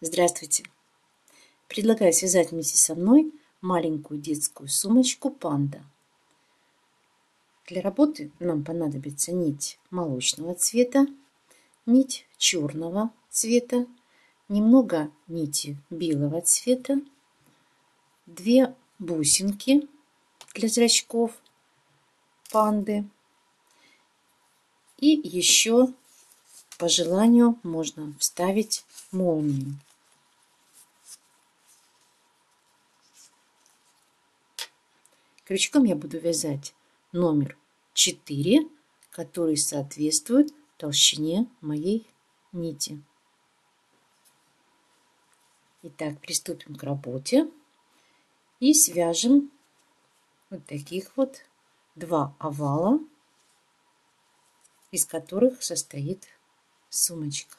Здравствуйте! Предлагаю связать вместе со мной маленькую детскую сумочку «Панда». Для работы нам понадобится нить молочного цвета, нить черного цвета, немного нити белого цвета, 2 бусинки для зрачков панды и еще по желанию можно вставить молнию. Крючком я буду вязать номер 4, который соответствует толщине моей нити. Итак, приступим к работе и свяжем вот таких вот 2 овала, из которых состоит сумочка.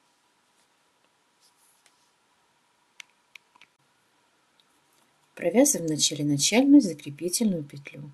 Провязываем вначале начальную закрепительную петлю.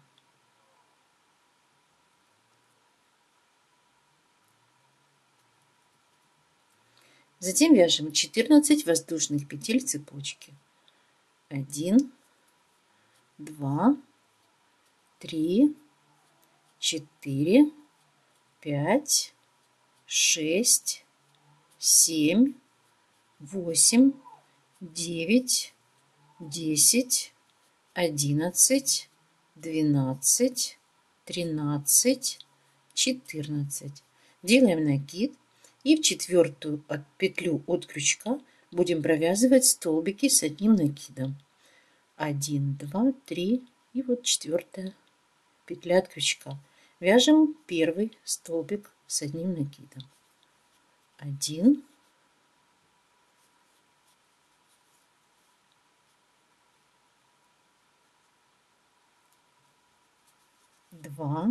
Затем вяжем 14 воздушных петель цепочки. 1, 2, 3, 4, 5, 6, 7, 8, 9, 10, 11, 12, 13, 14. Делаем накид и в 4-ю петлю от крючка будем провязывать столбики с одним накидом. 1, 2, 3 и вот 4-я петля от крючка. Вяжем первый столбик с одним накидом. 1, 2,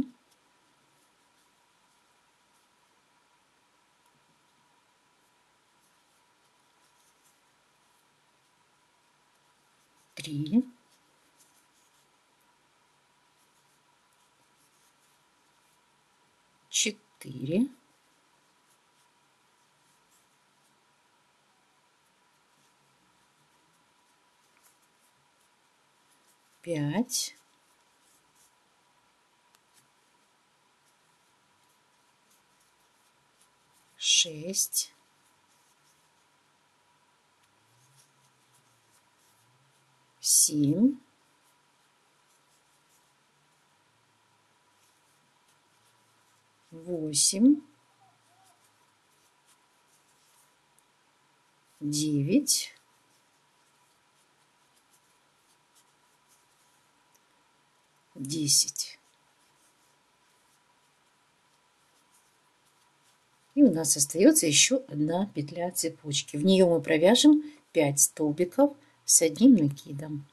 3, 4, 5, 6, 7, 8, 9, 10. И у нас остается еще одна петля цепочки. В нее мы провяжем 5 столбиков с одним накидом.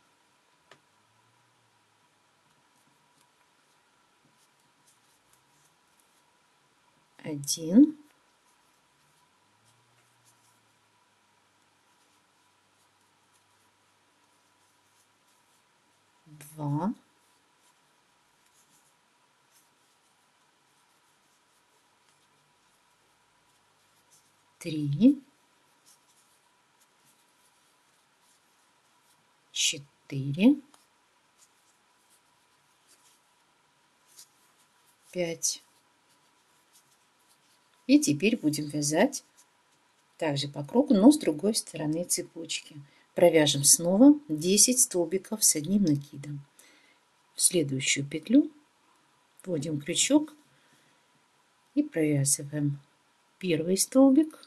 1, 2, 3, 4, 5. И теперь будем вязать также по кругу, но с другой стороны цепочки. Провяжем снова 10 столбиков с одним накидом. В следующую петлю вводим крючок и провязываем первый столбик,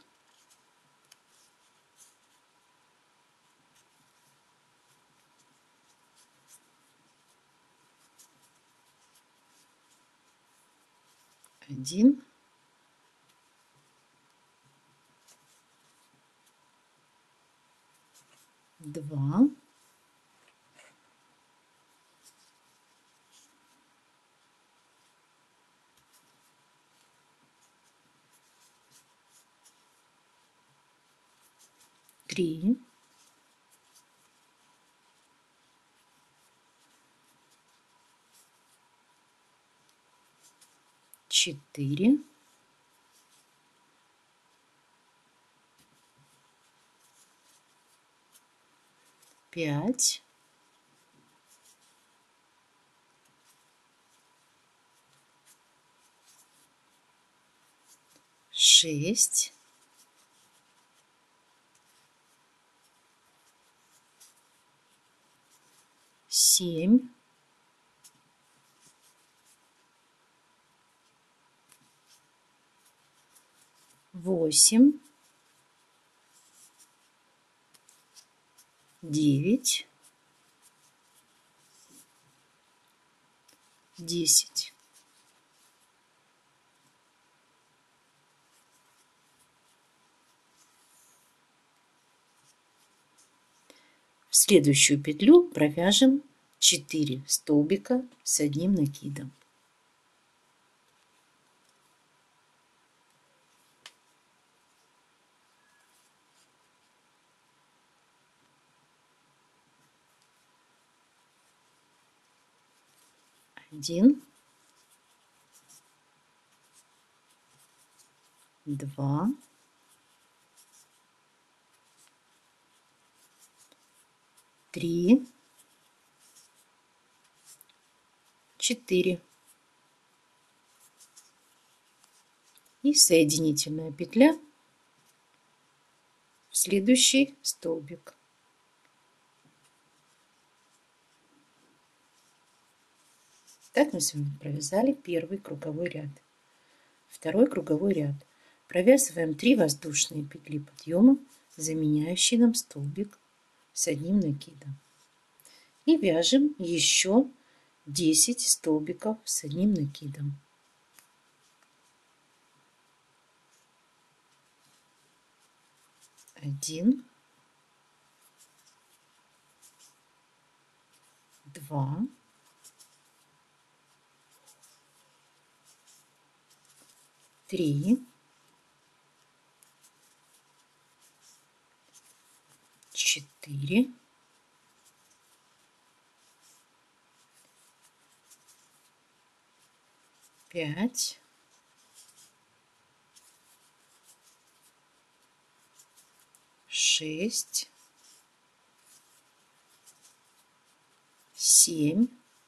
один, 2, 3, 4, 5, 5, 6, 7, 8, 9, 10. В следующую петлю провяжем 4 столбика с одним накидом. Один, два, три, 4. И соединительная петля в следующий столбик. Так мы с вами провязали первый круговой ряд. Второй круговой ряд. Провязываем 3 воздушные петли подъема, заменяющие нам столбик с одним накидом. И вяжем еще 10 столбиков с одним накидом. 1, 2, 3, 4, 5, 6, 7,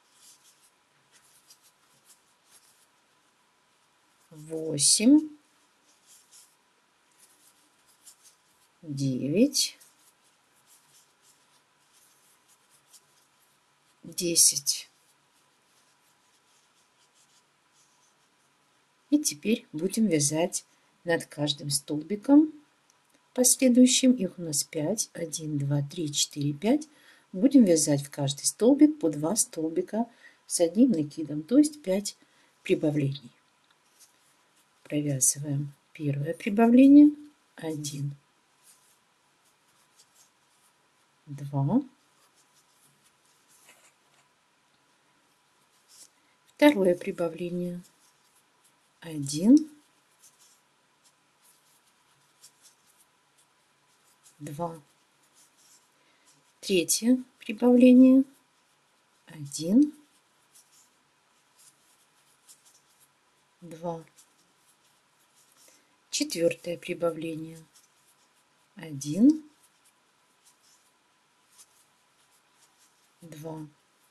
8, 9, 10. И теперь будем вязать над каждым столбиком последующим. Их у нас 5. 1, 2, 3, 4, 5. Будем вязать в каждый столбик по 2 столбика с одним накидом, то есть 5 прибавлений. Провязываем первое прибавление. 1, 2. Второе прибавление. 1, 2. Третье прибавление. 1, 2. Четвертое прибавление. 1, 2.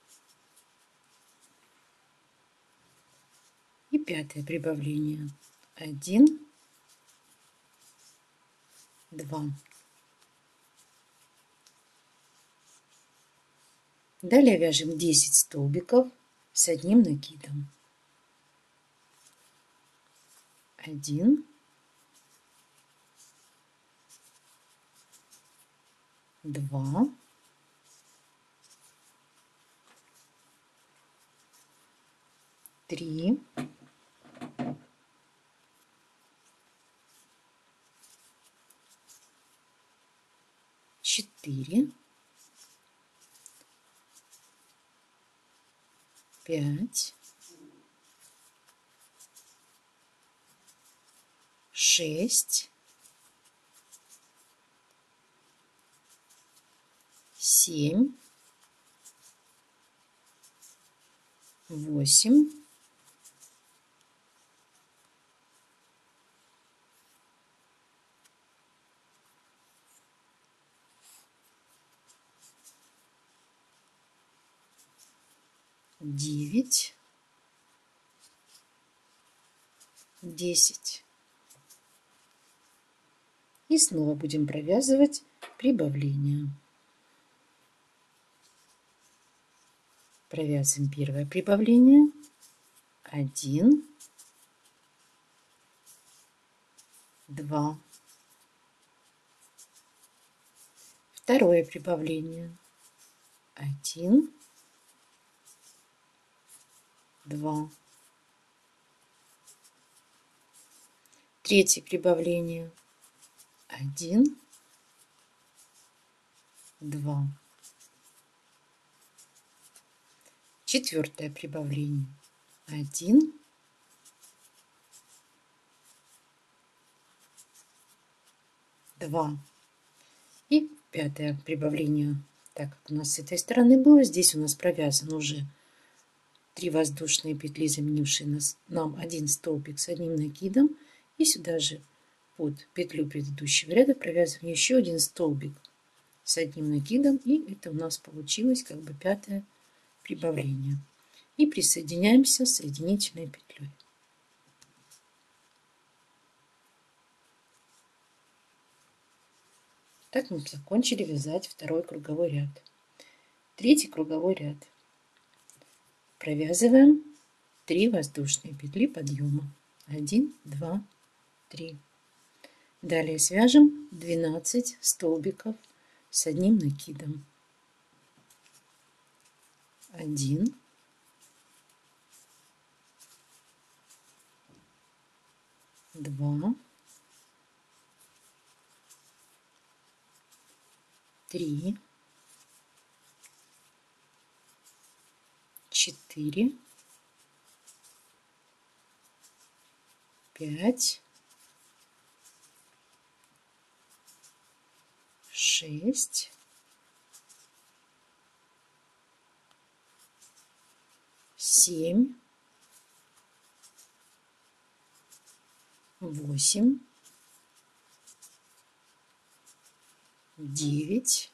И пятое прибавление. 1, 2. Далее вяжем 10 столбиков с одним накидом. 1, 2, 3, 4, 5, 6, 7, 8, 9, 9, 10. И снова будем провязывать прибавление. Провязываем первое прибавление. 1, 2. Второе прибавление. 1, 2. Третье прибавление. 1, 2. Четвертое прибавление. 1, 2. И пятое прибавление. Так как у нас с этой стороны было, здесь у нас провязан уже 3 воздушные петли, заменившие нам один столбик с одним накидом. И сюда же под петлю предыдущего ряда провязываем еще один столбик с одним накидом. И это у нас получилось как бы пятое прибавление. И присоединяемся с соединительной петлей. Так мы закончили вязать второй круговой ряд. Третий круговой ряд. Провязываем 3 воздушные петли подъема. 1, 2, 3. Далее свяжем 12 столбиков с одним накидом. 1, 2, 3, 4, 5, 6, 7, 8, 9,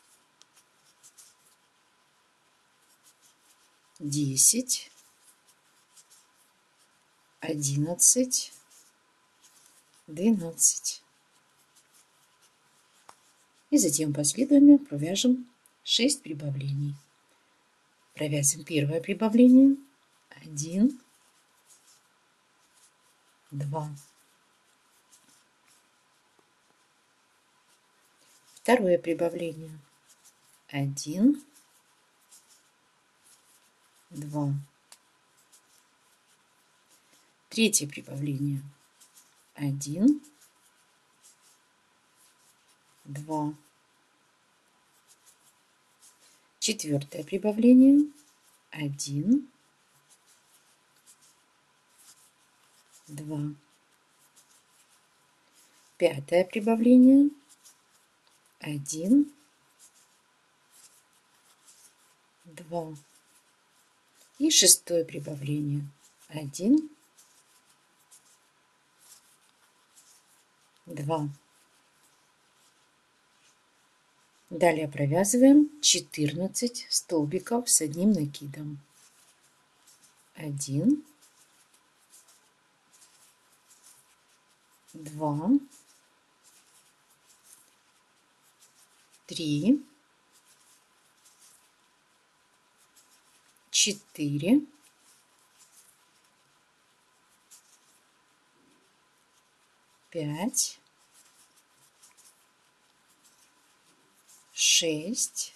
10, 11, 12. И затем последовательно провяжем 6 прибавлений. Провязываем первое прибавление. 1, 2. Второе прибавление. 1, 2. Третье прибавление. 1, 2. Четвертое прибавление. 1, 2. Пятое прибавление. 1, 2. И шестое прибавление. 1, 2. Далее провязываем 14 столбиков с одним накидом. 1, 2, 3, 4, 5, 6,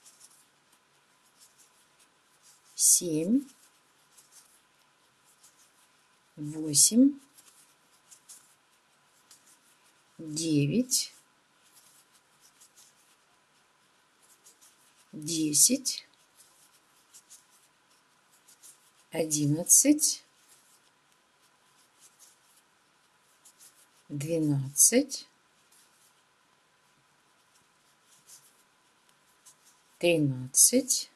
7, 8, 9, 10, 11, 12, 13,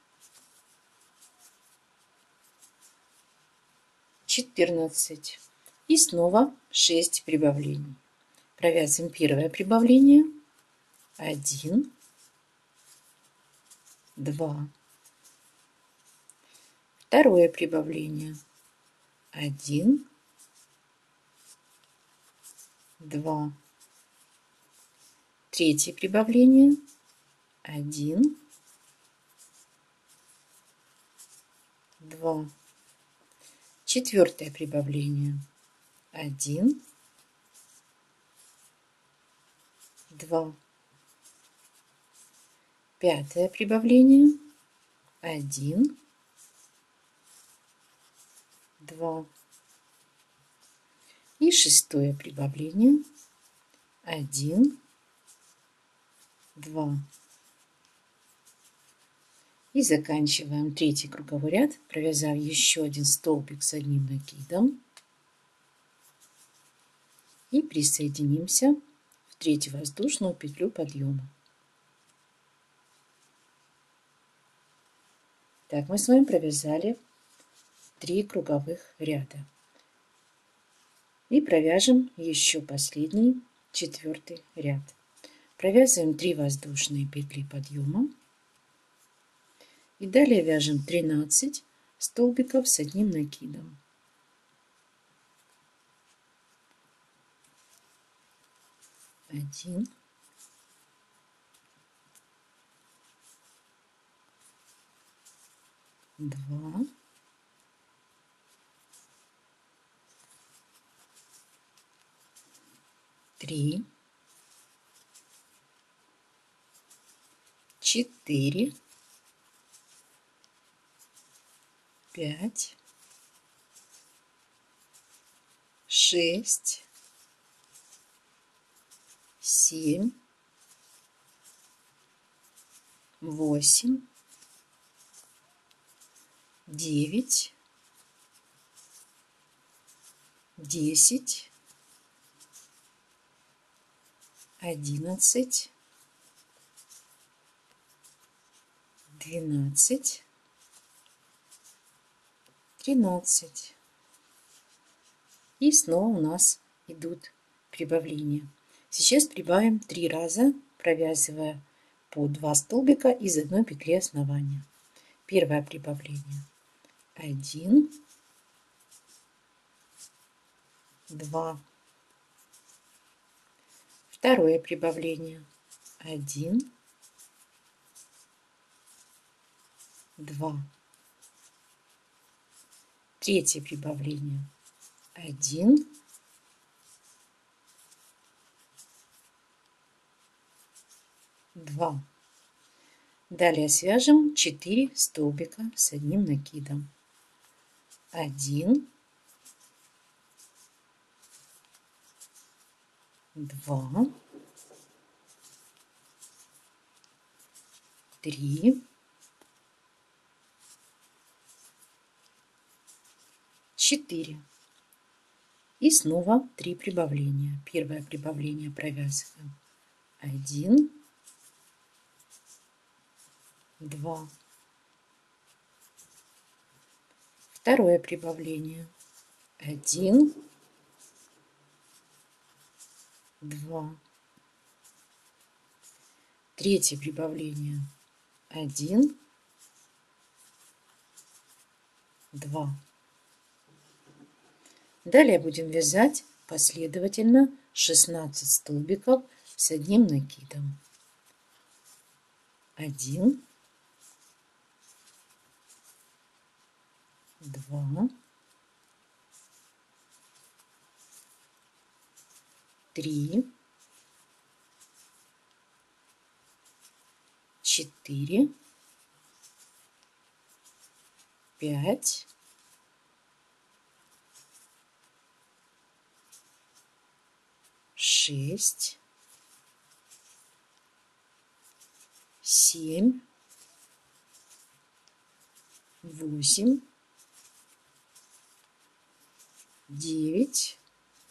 14. И снова 6 прибавлений. Провязываем первое прибавление. 1, 2. Второе прибавление. 1, 2. Третье прибавление. 1, 2. Четвертое прибавление. 1, 2. Пятое прибавление. 1, 2. И шестое прибавление. 1, 2. И заканчиваем третий круговой ряд, провязав еще один столбик с одним накидом. И присоединимся в третью воздушную петлю подъема. Так, мы с вами провязали 3 круговых ряда. И провяжем еще последний, 4-й ряд. Провязываем 3 воздушные петли подъема. И далее вяжем 13 столбиков с одним накидом. 1, 2, 3, 4, 5, 6, 7, 8, 9, 10, 11, 12, 13. И снова у нас идут прибавления. Сейчас прибавим 3 раза, провязывая по 2 столбика из одной петли основания. Первое прибавление. 1, 2. Второе прибавление. 1, 2. Третье прибавление. 1, 2. Далее свяжем 4 столбика с одним накидом. 1, 2, 3, 4. И снова 3 прибавления. Первое прибавление провязываем. 1, 2. Второе прибавление. 1, 2. Третье прибавление. 1, 2. Далее будем вязать последовательно 16 столбиков с одним накидом. 1, 2, 3, 4, 5, 6, 7, 8, 9,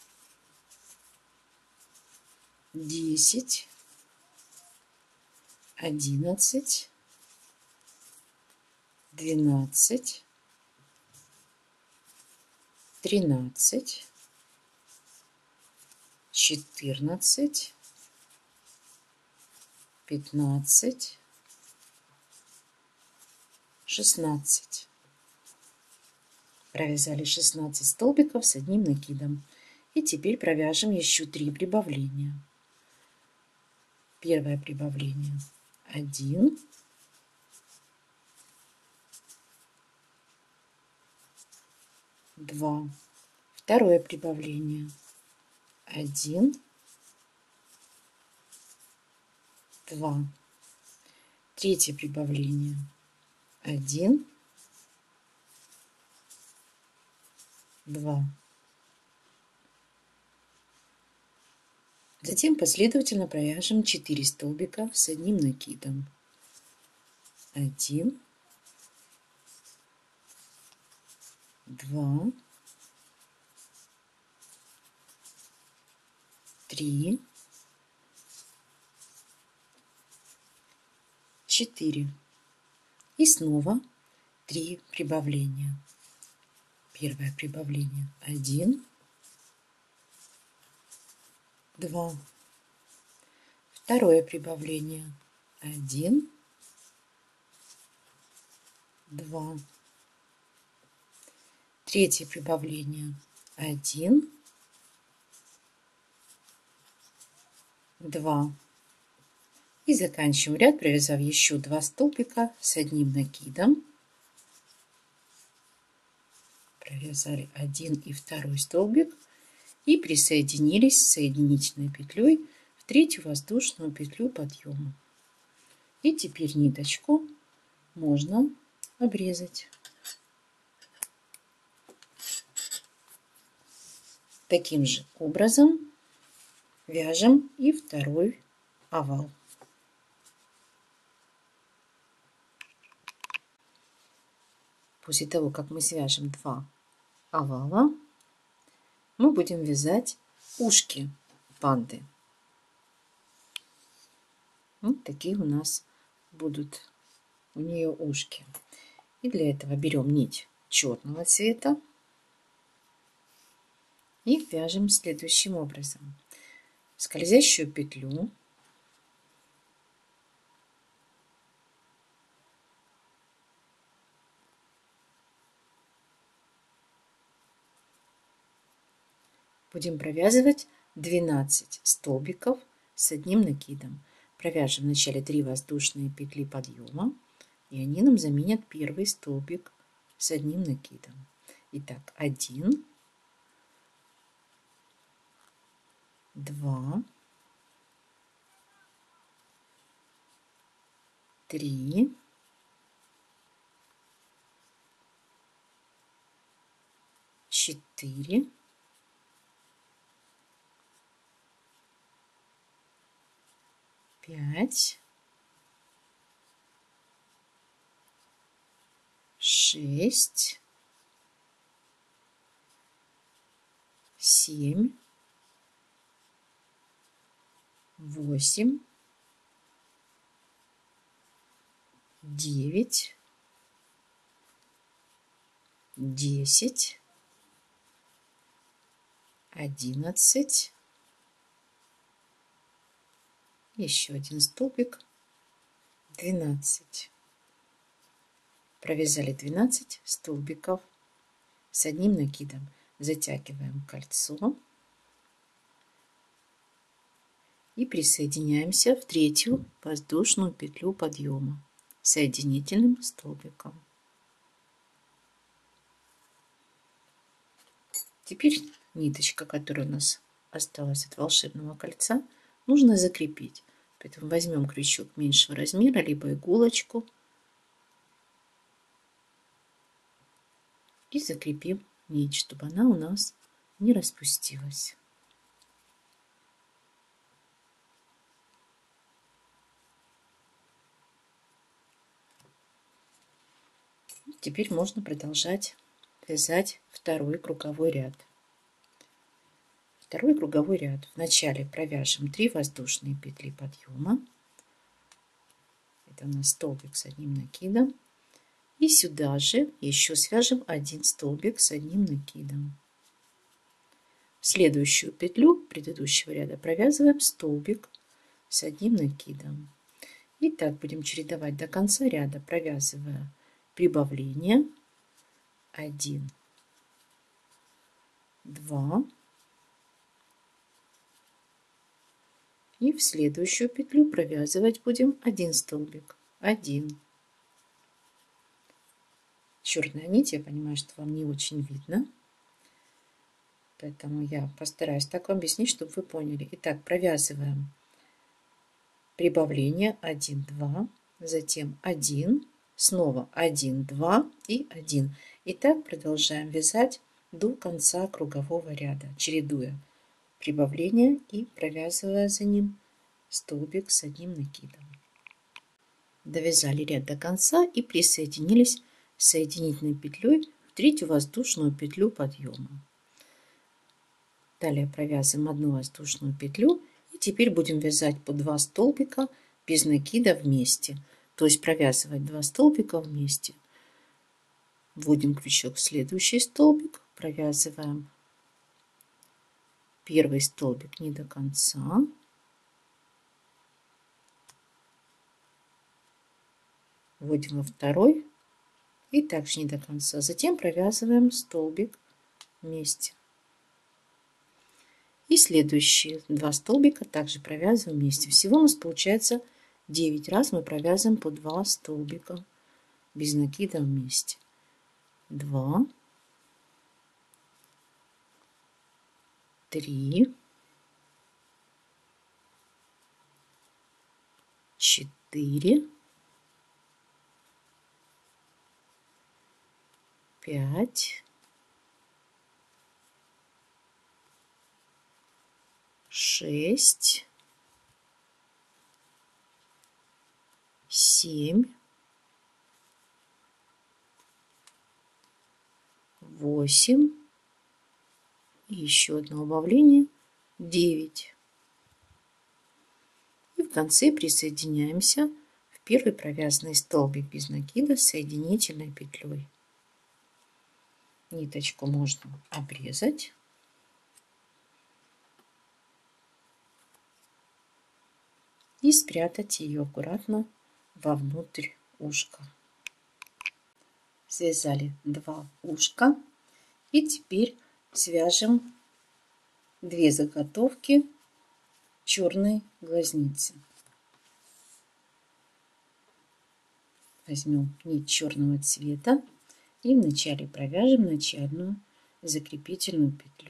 10, 11, 12, 13, 14, 15, 16. Провязали 16 столбиков с одним накидом. И теперь провяжем еще 3 прибавления. Первое прибавление 1, 2, второе прибавление 1, 2, третье прибавление 1, 2. Затем последовательно провяжем 4 столбика с одним накидом. 1, 2, 3, 4. И снова 3 прибавления. Первое прибавление 1, 2. Второе прибавление 1, 2. Третье прибавление 1, 2. И заканчиваем ряд, провязав еще 2 столбика с одним накидом. Провязали 1 и 2 столбик и присоединились соединительной петлей в третью воздушную петлю подъема. И теперь ниточку можно обрезать. Таким же образом вяжем и второй овал. После того, как мы свяжем 2 овала, мы будем вязать ушки панды. Вот такие у нас будут у нее ушки. И для этого берем нить черного цвета и вяжем следующим образом. Скользящую петлю будем провязывать 12 столбиков с одним накидом. Провяжем вначале 3 воздушные петли подъема, и они нам заменят первый столбик с одним накидом. Итак, 1, 2, 3, 4, 5, 6, 7, 8, 9, 10, 11, еще один столбик, 12. Провязали 12 столбиков с одним накидом. Затягиваем кольцо и присоединяемся в третью воздушную петлю подъема соединительным столбиком. Теперь ниточка, которая у нас осталась от волшебного кольца, нужно закрепить. Поэтому возьмем крючок меньшего размера, либо иголочку и закрепим нить, чтобы она у нас не распустилась. Теперь можно продолжать вязать второй круговой ряд. Второй круговой ряд. Вначале провяжем 3 воздушные петли подъема. Это у нас столбик с одним накидом. И сюда же еще свяжем 1 столбик с одним накидом. В следующую петлю предыдущего ряда провязываем столбик с одним накидом. И так будем чередовать до конца ряда, провязывая прибавление 1, 2. И в следующую петлю провязывать будем 1 столбик. 1. Черная нить, я понимаю, что вам не очень видно. Поэтому я постараюсь так вам объяснить, чтобы вы поняли. Итак, провязываем прибавление 1, 2, затем 1, снова 1, 2 и 1. И так продолжаем вязать до конца кругового ряда, чередуя прибавление и провязывая за ним столбик с одним накидом. Довязали ряд до конца и присоединились соединительной петлей в третью воздушную петлю подъема. Далее провязываем одну воздушную петлю и теперь будем вязать по 2 столбика без накида вместе, то есть провязывать 2 столбика вместе. Вводим крючок в следующий столбик, провязываем первый столбик не до конца, вводим во второй и также не до конца, затем провязываем столбик вместе. И следующие 2 столбика также провязываем вместе. Всего у нас получается 9 раз мы провязываем по 2 столбика без накида вместе. 2, 3, 4, 5, 6, 7, 8 и еще одно убавление 9. И в конце присоединяемся в первый провязанный столбик без накида с соединительной петлей. Ниточку можно обрезать. И спрятать ее аккуратно вовнутрь ушка. Связали 2 ушка. И теперь свяжем 2 заготовки черной глазницы. Возьмем нить черного цвета и вначале провяжем начальную закрепительную петлю.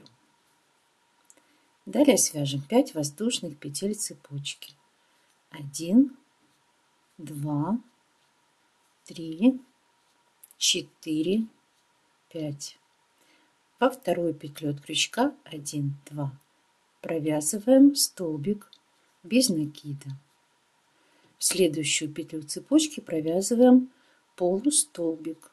Далее свяжем 5 воздушных петель цепочки. 1, 2, 3, 4, 5. Во вторую петлю от крючка 1, 2 провязываем столбик без накида. В следующую петлю цепочки провязываем полустолбик.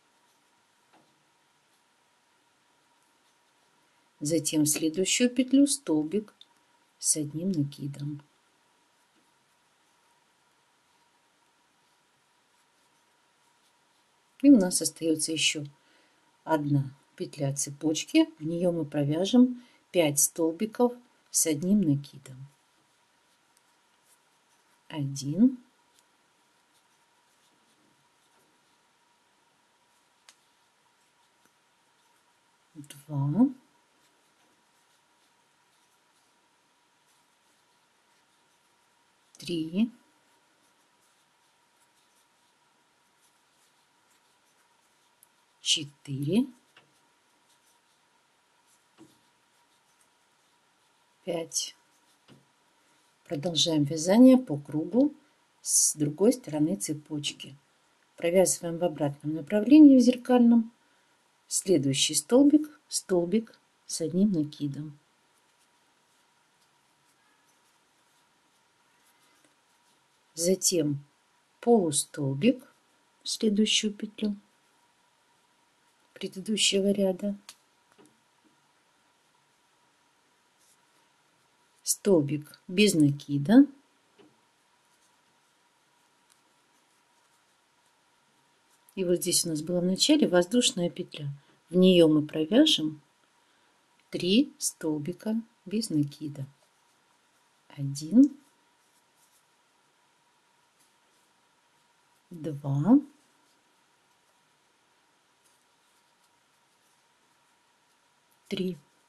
Затем в следующую петлю столбик с одним накидом. И у нас остается еще одна петля цепочки. В нее мы провяжем 5 столбиков с одним накидом. 1, 2, 3, 4, 5. Продолжаем вязание по кругу с другой стороны цепочки. Провязываем в обратном направлении, в зеркальном. Следующий столбик, столбик с одним накидом. Затем полустолбик в следующую петлю предыдущего ряда. Столбик без накида. И вот здесь у нас была в начале воздушная петля. В нее мы провяжем 3 столбика без накида. 1, 2, 3.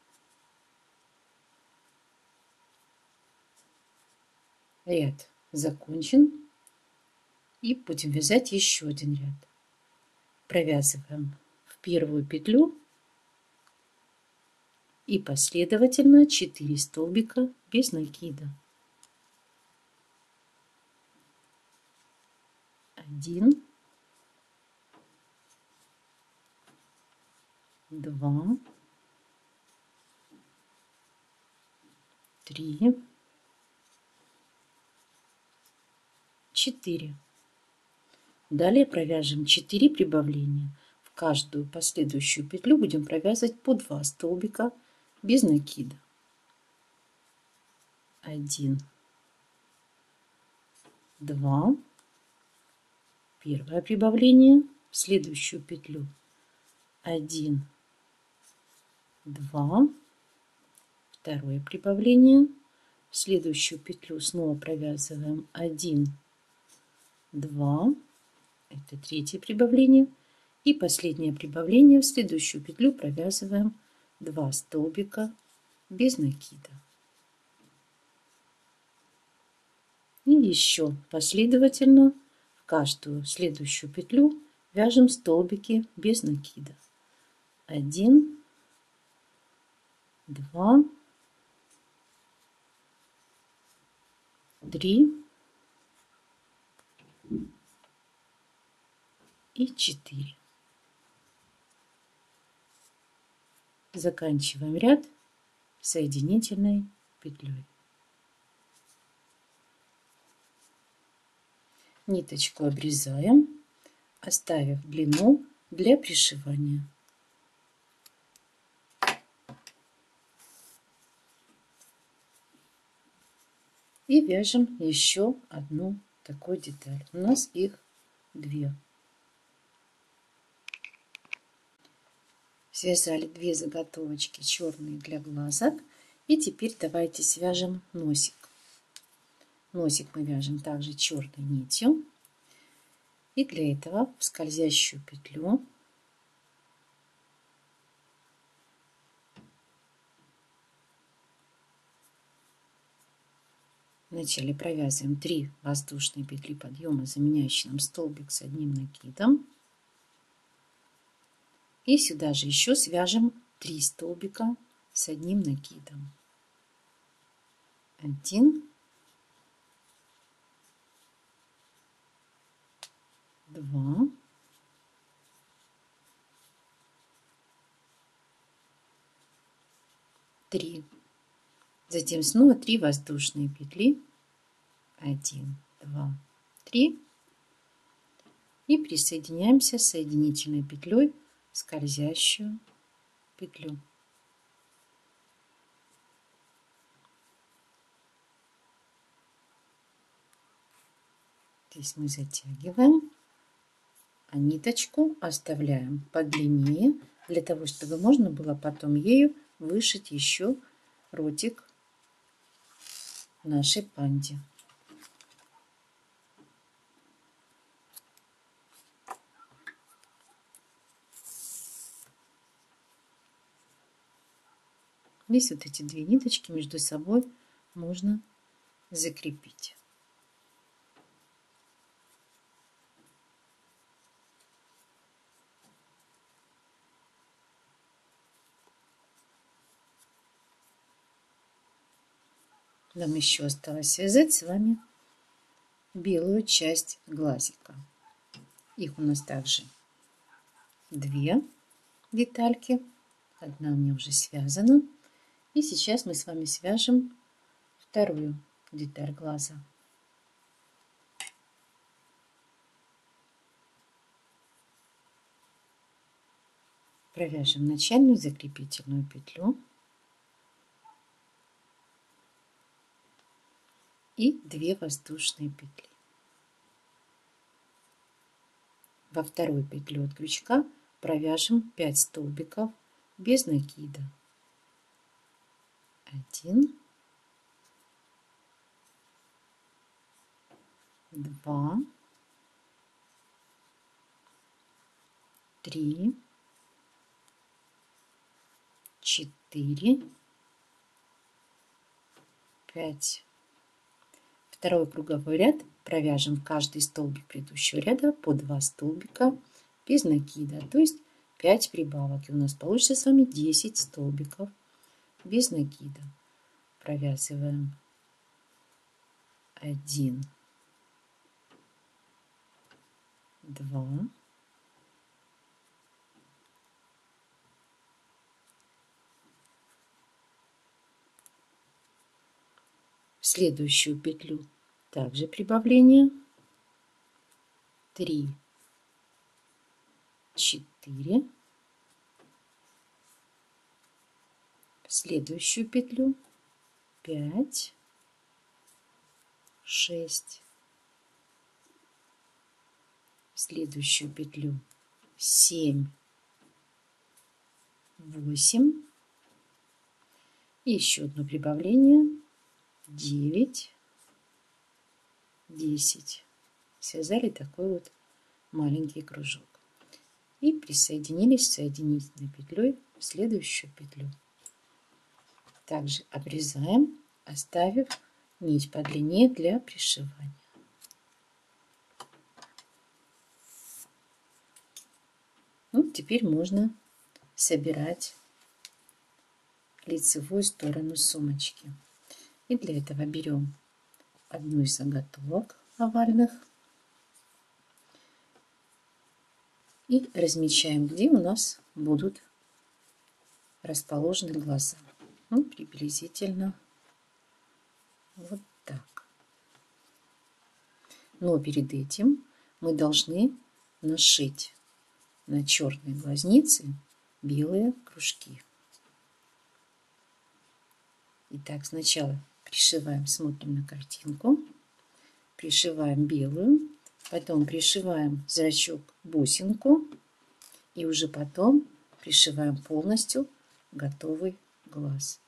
Ряд закончен. И будем вязать еще один ряд. Провязываем в первую петлю и последовательно 4 столбика без накида. 1, 2, 3, 4. Далее провяжем 4 прибавления. В каждую последующую петлю будем провязывать по 2 столбика без накида. 1, 2, первое прибавление, в следующую петлю 1, 2, второе прибавление, в следующую петлю снова провязываем 1, 2, это третье прибавление, и последнее прибавление, в следующую петлю провязываем 2 столбика без накида. И еще последовательно в каждую следующую петлю вяжем столбики без накида. 1, 2, 3 и 4. Заканчиваем ряд соединительной петлей. Ниточку обрезаем, оставив длину для пришивания. И вяжем еще одну такую деталь. У нас их 2. Связали 2 заготовочки черные для глазок. И теперь давайте свяжем носик. Носик мы вяжем также черной нитью. И для этого в скользящую петлю вначале провязываем 3 воздушные петли подъема, заменяющие нам столбик с одним накидом. И сюда же еще свяжем 3 столбика с одним накидом. 1, 2, 3. Затем снова 3 воздушные петли. 1, 2, 3. И присоединяемся соединительной петлей в скользящую петлю. Здесь мы затягиваем, а ниточку оставляем подлиннее, для того, чтобы можно было потом ею вышить еще ротик нашей панде. Здесь вот эти 2 ниточки между собой можно закрепить. Нам еще осталось связать с вами белую часть глазика. Их у нас также 2 детальки. Одна у меня уже связана. И сейчас мы с вами свяжем вторую деталь глаза. Провяжем начальную закрепительную петлю и 2 воздушные петли. Во вторую петлю от крючка провяжем 5 столбиков без накида. 1, 2, 3, 4, 5. Второй круговой ряд провяжем в каждый столбик предыдущего ряда по 2 столбика без накида, то есть 5 прибавок. И у нас получится с вами 10 столбиков без накида. Провязываем 1, 2, в следующую петлю также прибавление 3, 4, в следующую петлю 5, 6, в следующую петлю 7, 8 и еще одно прибавление 9, 10. Связали такой вот маленький кружок и присоединились соединительной петлей в следующую петлю. Также обрезаем, оставив нить по длине для пришивания. Ну, теперь можно собирать лицевую сторону сумочки. И для этого берем одну из заготовок овальных и размечаем, где у нас будут расположены глаза. Ну, приблизительно вот так. Но перед этим мы должны нашить на черной глазнице белые кружки. Итак, сначала пришиваем, смотрим на картинку, пришиваем белую, потом пришиваем зрачок, бусинку и уже потом пришиваем полностью готовый глаз.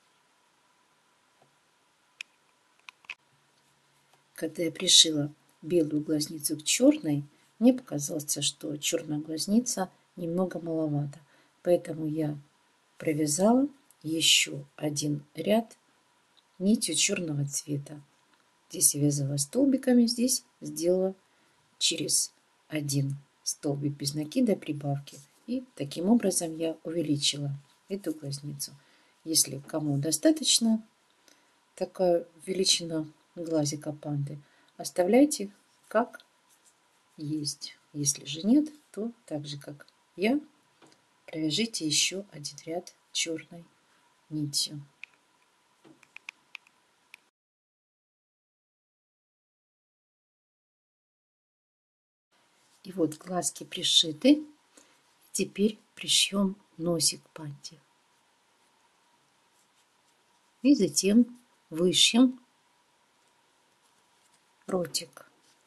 Когда я пришила белую глазницу к черной, мне показалось, что черная глазница немного маловато, поэтому я провязала еще один ряд нитью черного цвета. Здесь я вязала столбиками, здесь сделала через один столбик без накида прибавки. И таким образом я увеличила эту глазницу. Если кому достаточно такая величина глазика панды, оставляйте как есть. Если же нет, то так же как я, провяжите еще один ряд черной нитью. И вот глазки пришиты. Теперь пришьем носик панде. И затем вышьем ротик.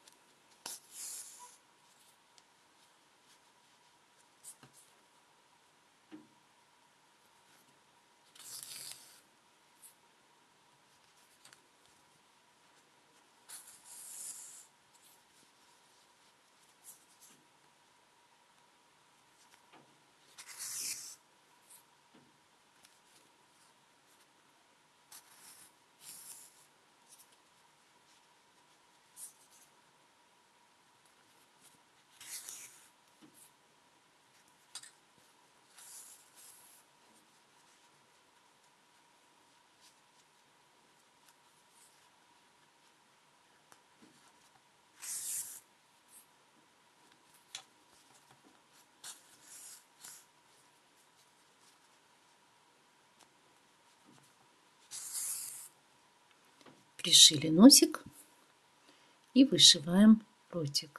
Пришили носик и вышиваем ротик.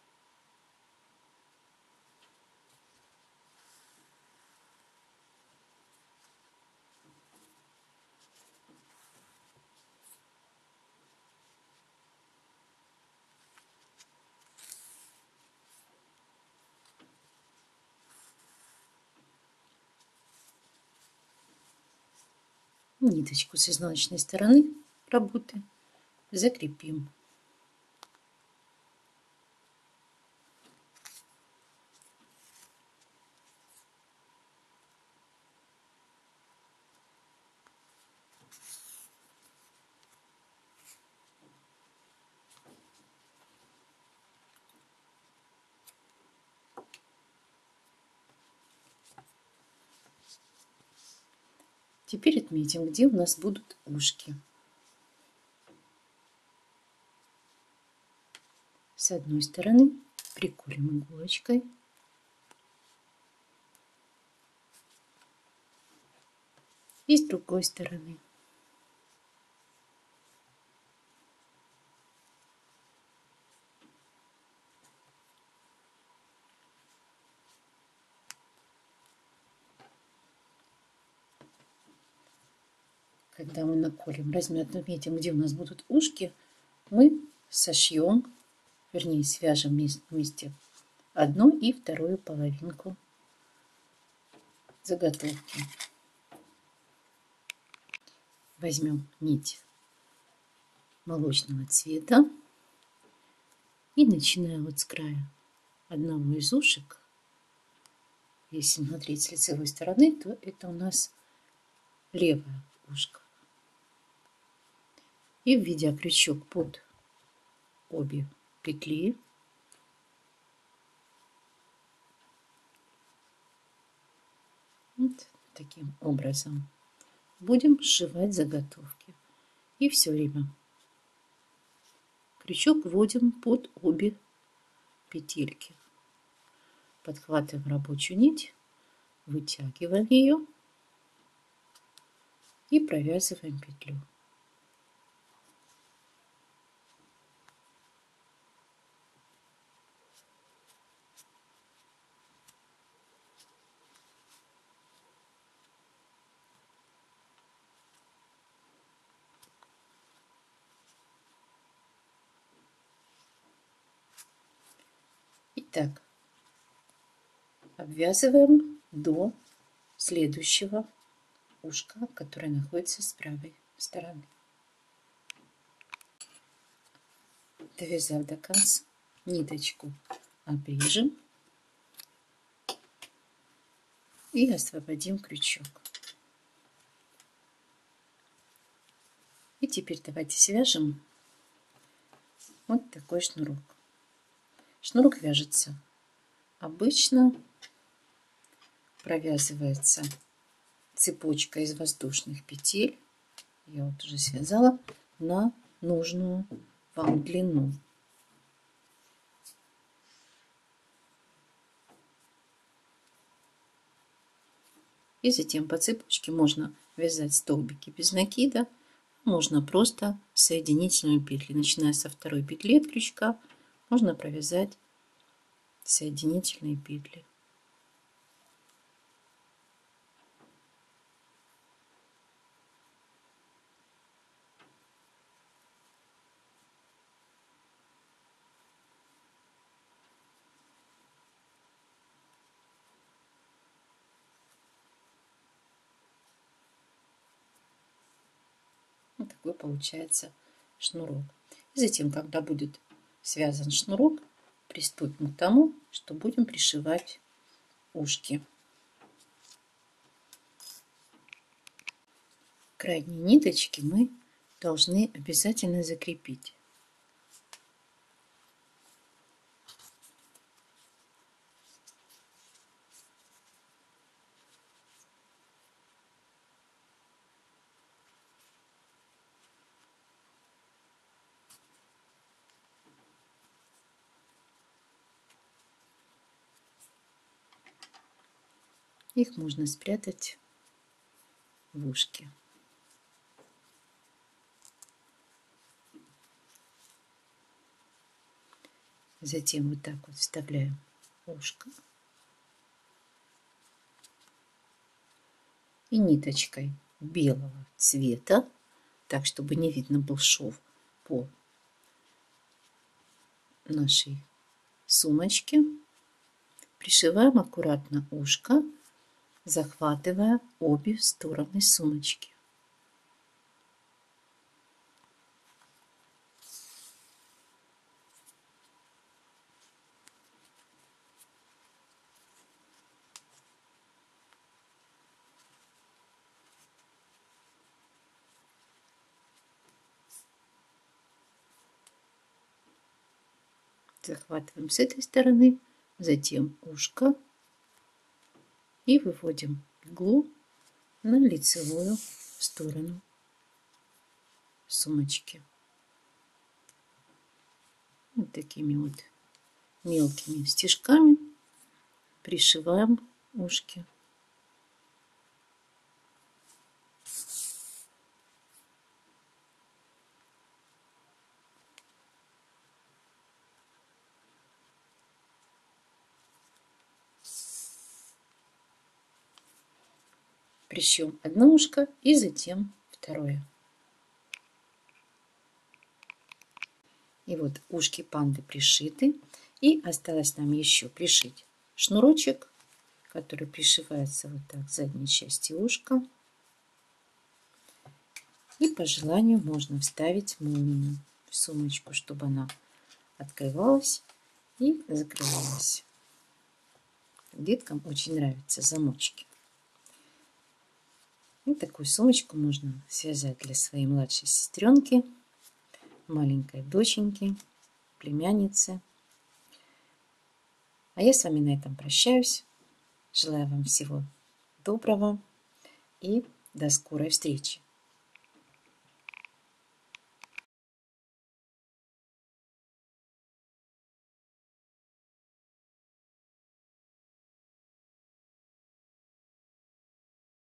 Ниточку с изнаночной стороны работы закрепим. Теперь отметим, где у нас будут ушки. С одной стороны приколем иголочкой. И с другой стороны. Когда мы наколем, отметим, где у нас будут ушки, мы сошьем, вернее свяжем вместе одну и вторую половинку заготовки. Возьмем нить молочного цвета и начинаем вот с края одного из ушек. Если смотреть с лицевой стороны, то это у нас левое ушко. И введя крючок под обе петли, вот таким образом будем сшивать заготовки. И все время крючок вводим под обе петельки. Подхватываем рабочую нить, вытягиваем ее и провязываем петлю. Итак, обвязываем до следующего ушка, которое находится с правой стороны. Довязав до конца, ниточку обрежем и освободим крючок. И теперь давайте свяжем вот такой шнурок. Шнурок вяжется обычно, провязывается цепочка из воздушных петель. Я вот уже связала на нужную вам длину. И затем по цепочке можно вязать столбики без накида, можно просто соединительными петлями. Начиная со второй петли от крючка, можно провязать соединительные петли. Вот такой получается шнурок. И затем, когда будет связан шнурок, приступим к тому, что будем пришивать ушки. Крайние ниточки мы должны обязательно закрепить. Их можно спрятать в ушки. Затем вот так вот вставляем ушко и ниточкой белого цвета, так чтобы не видно был шов по нашей сумочке, пришиваем аккуратно ушко, захватывая обе стороны сумочки. Захватываем с этой стороны, затем ушко и выводим иглу на лицевую сторону сумочки. Вот такими вот мелкими стежками пришиваем ушки. Пришьем одно ушко и затем второе. И вот ушки панды пришиты. И осталось нам еще пришить шнурочек, который пришивается вот так к задней части ушка. И по желанию можно вставить молнию в сумочку, чтобы она открывалась и закрывалась. Деткам очень нравятся замочки. И такую сумочку можно связать для своей младшей сестренки, маленькой доченьки, племянницы. А я с вами на этом прощаюсь. Желаю вам всего доброго и до скорой встречи.